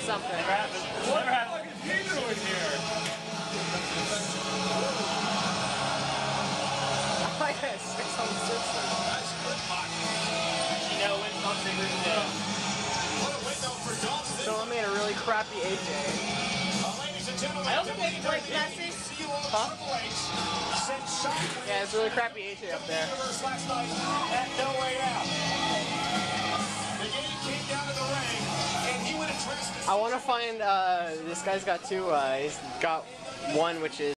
something. Never happened. Never happened. What is he doing here? I got 6 on the system. Nice good pot. You know, wins on Sigurd today. What a window for Dawson. So I made a really crappy AJ. Ladies and gentlemen, I don't think they break message. Huh? sent shockwave Yeah, it's a really crappy AJ up there. universe last night at No Way Out. The game came down to the ring, and he would address the I want to find, this guy's got 2, he's got 1 which is